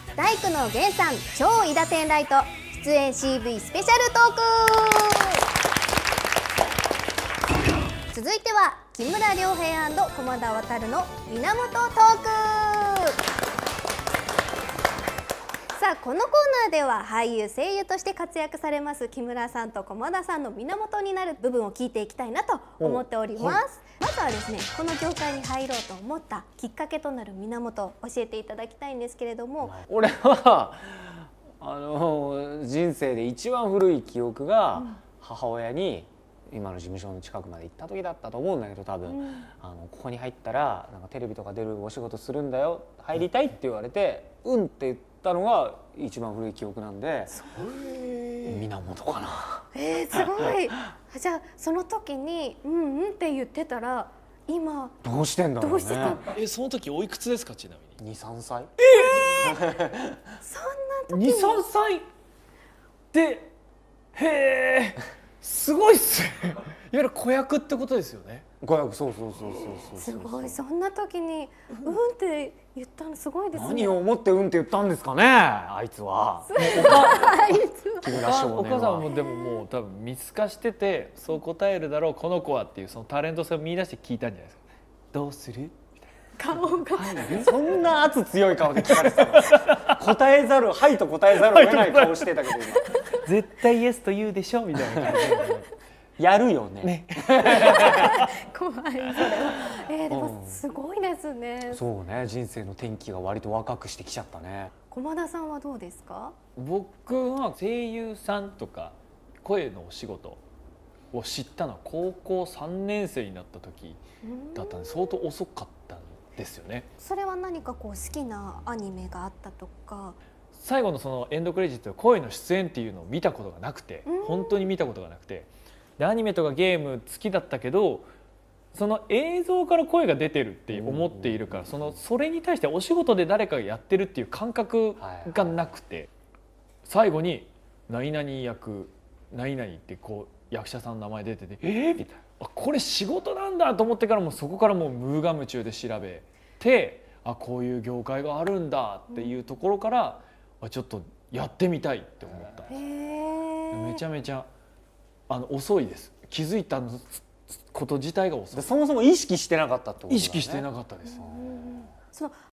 大工の源さん超伊田天ライト出演 CV スペシャルトーク。続いては木村良平&駒田航の源トーク。さあこのコーナーでは俳優声優として活躍されます木村さんと駒田さんの源になる部分を聞いていきたいなと思っております。まずはですね、この業界に入ろうと思ったきっかけとなる源を教えていただきたいんですけれども。 俺は人生で一番古い記憶が母親に今の事務所の近くまで行った時だったと思うんだけど、多分、ここに入ったらなんかテレビとか出るお仕事するんだよ、入りたいって言われて「うん」って言ったのが一番古い記憶なんで源かな。 すごい。じゃあその時に「うんうん」って言ってたら今どうしてんだろうね。 どうしてたの？ その時おいくつですか、ちなみに。 2、3歳。 そんな時に 2、3歳で、へえ、すごいっすね。いわゆる子役ってことですよね。 子役、そうそう。 すごい。そんな時に「うん」って言ったのすごいですね。 何を思って「うん」って言ったんですかね、あいつは。木村少お年は。 母さんもでももう多分見透かしてて、そう答えるだろうこの子はっていうそのタレント性を見出して聞いたんじゃないですか。どうする？ 顔がそんな圧強い顔で聞かれてたの。答えざる、はいと答えざるを得ない顔してたけど今。 絶対イエスと言うでしょみたいな感じで。 やるよね。 怖いそれは。でもすごいですね。 そうね、人生の転機が割と若くしてきちゃったね。 駒田さんはどうですか？ 僕は声優さんとか声のお仕事を知ったのは高校3年生になった時だったんで、相当遅かったんですよね。 それは何かこう好きなアニメがあったとか。 最後のそのエンドクレジットで声の出演っていうのを見たことがなくて、本当に見たことがなくて、でアニメとかゲーム好きだったけど、その映像から声が出てるって思っているから、それに対してお仕事で誰かがやってるっていう感覚がなくて、最後に何々役何々ってこう役者さんの名前出てて、みたいな、これ仕事なんだと思ってから、もうそこからもう無我夢中で調べて、こういう業界があるんだっていうところからちょっとやってみたいって思った。めちゃめちゃ遅いです。気づいたこと自体が遅い。 そもそも意識してなかったってことだね。 意識してなかったです。 その